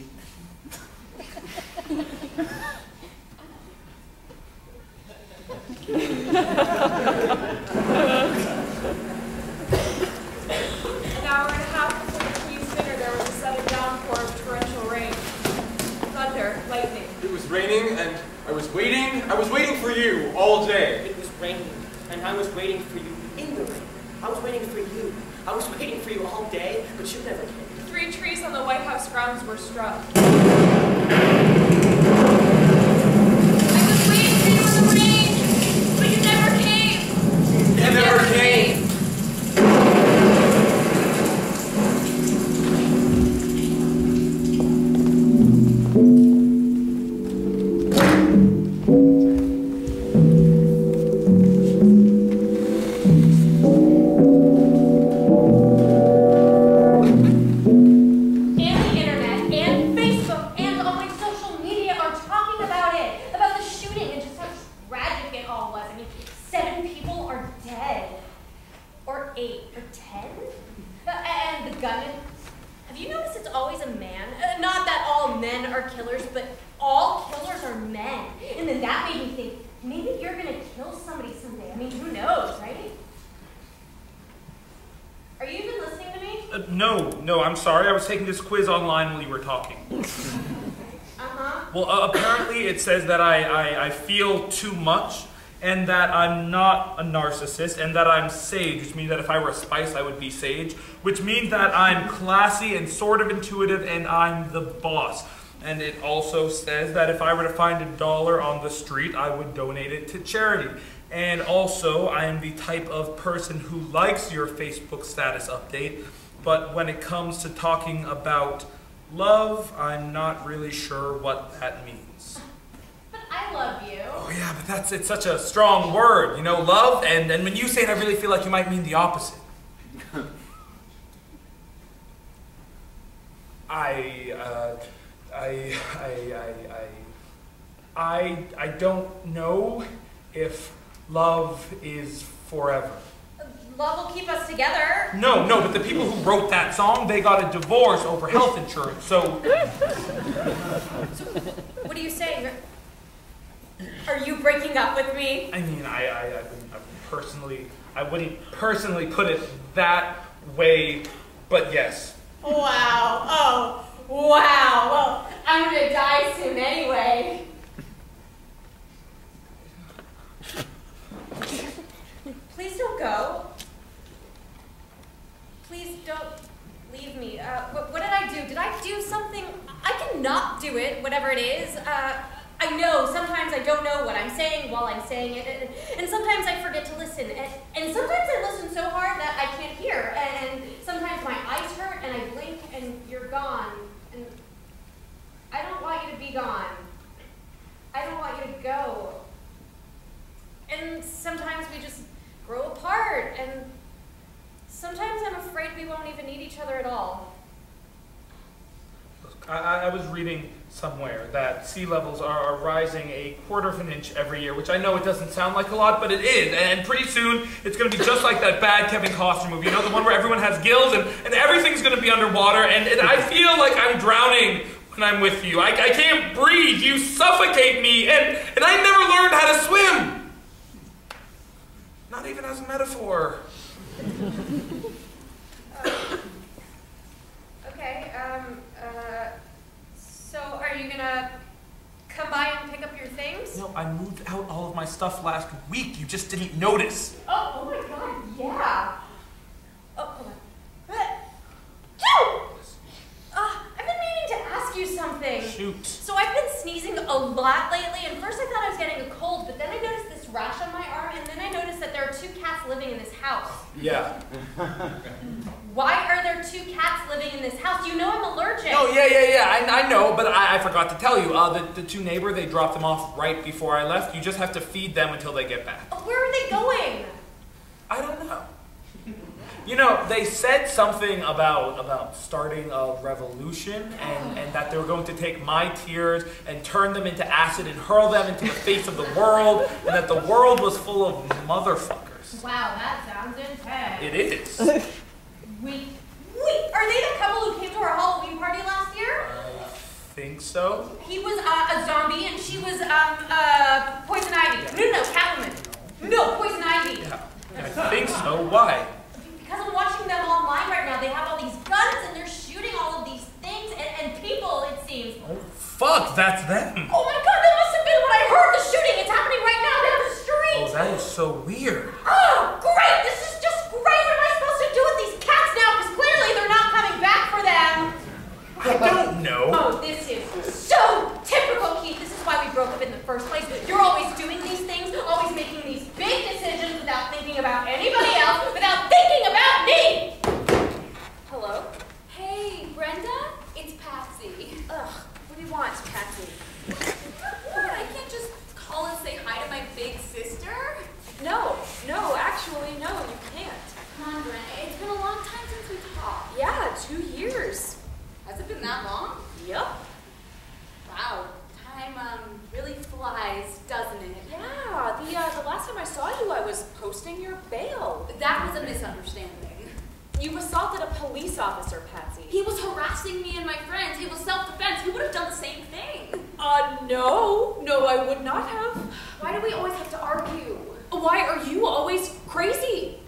[SPEAKER 8] An hour and a half before the Queen's dinner, there was a sudden downpour of torrential rain. Thunder, lightning.
[SPEAKER 1] It was raining, and I was waiting. I was waiting for you all day.
[SPEAKER 5] It was raining, and I was waiting for you in the rain. I was waiting for you. I was waiting for you all day, but you never came.
[SPEAKER 8] Three trees on the White House grounds were struck.
[SPEAKER 4] I was waiting for you in the rain, but you never came.
[SPEAKER 1] You never came.
[SPEAKER 6] Sorry, I was taking this quiz online while you were talking.
[SPEAKER 8] Uh-huh.
[SPEAKER 6] Well, uh, apparently it says that I, I, I feel too much, and that I'm not a narcissist, and that I'm sage, which means that if I were a spice, I would be sage, which means that I'm classy and sort of intuitive, and I'm the boss. And it also says that if I were to find a dollar on the street, I would donate it to charity. And also, I am the type of person who likes your Facebook status update, but when it comes to talking about love, I'm not really sure what that means.
[SPEAKER 4] But I love you.
[SPEAKER 6] Oh yeah, but that's it's such a strong word, you know, love, and, and when you say it, I really feel like you might mean the opposite. I, uh, I, I, I, I, I, I don't know if love is forever.
[SPEAKER 4] Love will keep us together.
[SPEAKER 6] No, no, but the people who wrote that song, they got a divorce over health insurance, so...
[SPEAKER 4] So what are you saying? Are you breaking up with me?
[SPEAKER 6] I mean, I, I, I wouldn't I personally, I wouldn't personally put it that way, but yes.
[SPEAKER 4] Wow, oh, wow. Well, I'm gonna die soon anyway. Please don't go. Please don't leave me. Uh, what, what did I do? Did I do something? I can not do it, whatever it is. Uh, I know sometimes I don't know what I'm saying while I'm saying it, and, and sometimes I forget to listen, and, and sometimes I listen so hard that I can't hear, and sometimes my eyes hurt, and I blink, and you're gone, and I don't want you to be gone. I don't want you to go. And sometimes we just grow apart, and sometimes I'm afraid we won't even need each other at all.
[SPEAKER 6] I, I was reading somewhere that sea levels are, are rising a quarter of an inch every year, which I know it doesn't sound like a lot, but it is. And pretty soon, it's going to be just like that bad Kevin Costner movie, you know, the one where everyone has gills and, and everything's going to be underwater, and, and I feel like I'm drowning when I'm with you. I, I can't breathe. You suffocate me, and, and I never learned how to swim. Not even as a metaphor.
[SPEAKER 4] uh, okay, um, uh, so are you gonna come by and pick up your things?
[SPEAKER 6] No, I moved out all of my stuff last week. You just didn't notice.
[SPEAKER 4] Oh, oh my god, yeah. Oh, hold on. Uh, I've been meaning to ask you something.
[SPEAKER 6] Shoot.
[SPEAKER 4] So I've been sneezing a lot lately, and first I thought I was getting a cold, but then I noticed this rash on my arm, and then I noticed that there are two cats living in this house.
[SPEAKER 6] Yeah.
[SPEAKER 4] Why are there two cats living in this house? You know I'm allergic.
[SPEAKER 6] Oh, yeah, yeah, yeah, I, I know, but I, I forgot to tell you. Uh, the, the two neighbor, they dropped them off right before I left. You just have to feed them until they get back.
[SPEAKER 4] Where are they going?
[SPEAKER 6] I don't know. You know, they said something about about starting a revolution and, and that they were going to take my tears and turn them into acid and hurl them into the face of the world, and that the world was full of motherfuckers.
[SPEAKER 10] Wow, that sounds intense.
[SPEAKER 6] It is.
[SPEAKER 10] Wait, wait, are they the couple who came to our Halloween party last year?
[SPEAKER 6] I think so.
[SPEAKER 10] He was uh, a zombie and she was um uh Poison Ivy. No, no, no, Catwoman. No, Poison Ivy.
[SPEAKER 6] Yeah, I think so. Why?
[SPEAKER 10] Because I'm watching them online right now. They have all these guns and they're shooting all of these things and, and people, it seems.
[SPEAKER 6] Oh, fuck, that's them.
[SPEAKER 10] Oh my god, that must have been when I heard the shooting. It's happening right now down the street.
[SPEAKER 6] Oh, that is so weird.
[SPEAKER 10] Oh, great. This is just great. What am I supposed to do with these cats now? Because clearly they're not coming back for them.
[SPEAKER 6] I don't know.
[SPEAKER 10] Oh, this is so typical, Keith. This is why we broke up in the first place. You're always doing these things, always making these big decisions without thinking about anybody else, without thinking about me.
[SPEAKER 8] Hello?
[SPEAKER 4] Hey, Brenda, it's Patsy.
[SPEAKER 8] Ugh, what do you want, Patsy?
[SPEAKER 4] What, I can't just call and say hi to my big sister?
[SPEAKER 8] No, no, actually, no, you can't.
[SPEAKER 4] Come on, Brenda, it's been a long time since we talked.
[SPEAKER 8] Yeah, two years.
[SPEAKER 4] Has it been that long?
[SPEAKER 8] Yup.
[SPEAKER 4] Wow, time um really flies, doesn't it?
[SPEAKER 8] Yeah, the uh, the last time I saw you, I was posting your bail.
[SPEAKER 4] That was a misunderstanding.
[SPEAKER 8] You assaulted a police officer, Patsy.
[SPEAKER 4] He was harassing me and my friends. It was self-defense. He would have done the same thing.
[SPEAKER 8] Uh, no. No, I would not have.
[SPEAKER 4] Why do we always have to argue?
[SPEAKER 8] Why are you always crazy?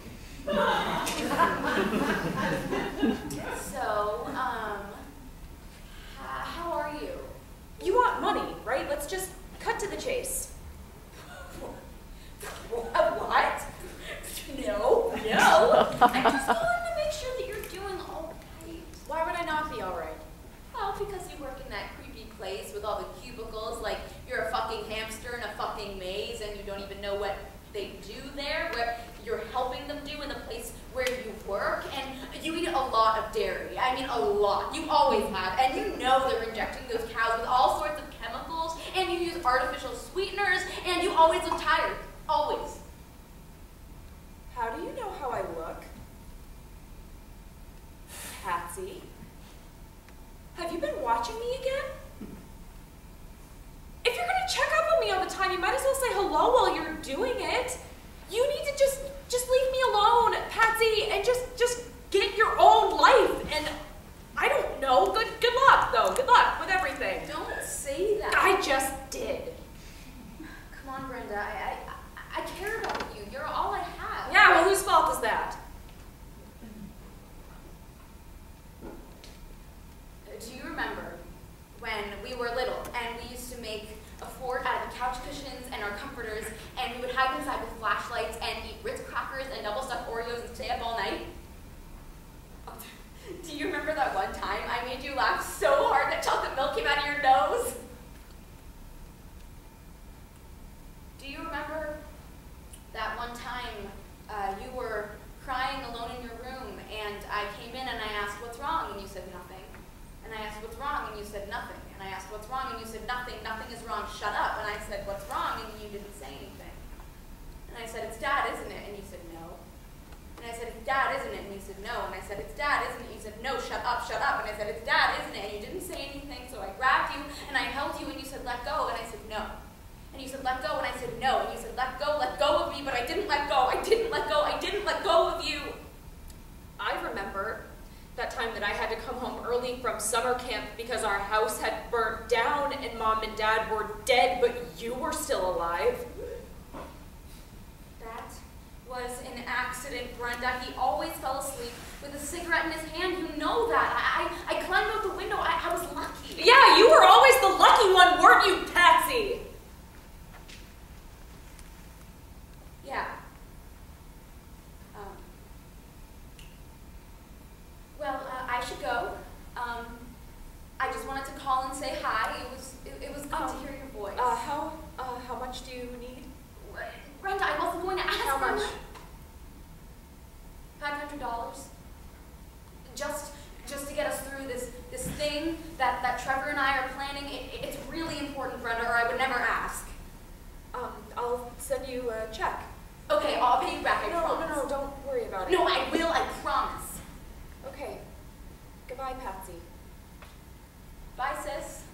[SPEAKER 4] So, um, h- how are you?
[SPEAKER 8] You want money, right? Let's just cut to the chase.
[SPEAKER 4] What? No. No. I'm just calling to make sure that you're doing all right.
[SPEAKER 8] Why would I not be all right?
[SPEAKER 4] Well, because you work in that creepy place with all the cubicles, like you're a fucking hamster in a fucking maze and you don't even know what they do there, where you're helping them do in the place where you work, and you eat a lot of dairy. I mean, a lot. You always have, and you know they're injecting those cows with all sorts of chemicals, and you use artificial sweeteners, and you always look tired. Always.
[SPEAKER 8] How do you know how I look? Patsy? Have you been watching me again? If you're gonna check up on me all the time, you might as well say hello while you're doing it. You need to just, just leave me alone, Patsy, and just, just get your own life. And I don't know. Good, good luck, though. Good luck with everything.
[SPEAKER 4] Don't say that.
[SPEAKER 8] I just did.
[SPEAKER 4] Come on, Brenda. I, I, I care about you. You're all I have.
[SPEAKER 8] Yeah. Well, whose fault is that?
[SPEAKER 4] Do you remember when we were little and we used to make a fort out of the couch cushions and our comforters, and we would hide inside with flashlights and eat Ritz crackers and double stuffed Oreos and stay up all night? Do you remember that one time I made you laugh so hard that chocolate milk came out of your nose? Do you remember that one time uh, you were crying alone in your room and I came in and I asked, what's wrong? And you said nothing. And I asked, what's wrong? And you said nothing. And I asked, what's wrong? And you said nothing. Nothing is wrong. Shut up. And I said, what's wrong? And you didn't say anything. And I said, it's Dad, isn't it? And you said, no. And I said, it's Dad, isn't it? And you said, no. And I said, it's Dad, isn't it? You said, no, shut up, shut up. And I said, it's Dad, isn't it? And you didn't say anything. So I grabbed you and I held you and you said, let go. And I said, no. And you said, let go. And I said, no. And you said, let go, let go of me. But I didn't let go. I didn't let go. I didn't let go of you.
[SPEAKER 8] I remember that time that I had to come home early from summer camp because our house had burnt down and Mom and Dad were dead, but you were still alive.
[SPEAKER 4] That was an accident, Brenda. He always fell asleep with a cigarette in his hand. You know that. I, I, I climbed out the window. I, I was lucky.
[SPEAKER 8] Yeah, you were always the lucky one, weren't you, Patsy?
[SPEAKER 4] Yeah. Um. Well, uh, I should go. Um, I just wanted to call and say hi. It was it, it was good
[SPEAKER 8] um,
[SPEAKER 4] to hear your voice.
[SPEAKER 8] Uh, how uh, how much do you need?
[SPEAKER 4] Brenda, I wasn't going to ask
[SPEAKER 8] How
[SPEAKER 4] for
[SPEAKER 8] much?
[SPEAKER 4] Five hundred dollars. Just just to get us through this this thing that that Trevor and I are planning. It, it's really important, Brenda, or I would never ask.
[SPEAKER 8] Um, I'll send you a check.
[SPEAKER 4] Okay, I'll pay you back, I
[SPEAKER 8] No,
[SPEAKER 4] promise.
[SPEAKER 8] no, no, don't worry about it.
[SPEAKER 4] No, I will, I promise.
[SPEAKER 8] Okay. Goodbye, Patsy.
[SPEAKER 4] Bye, sis.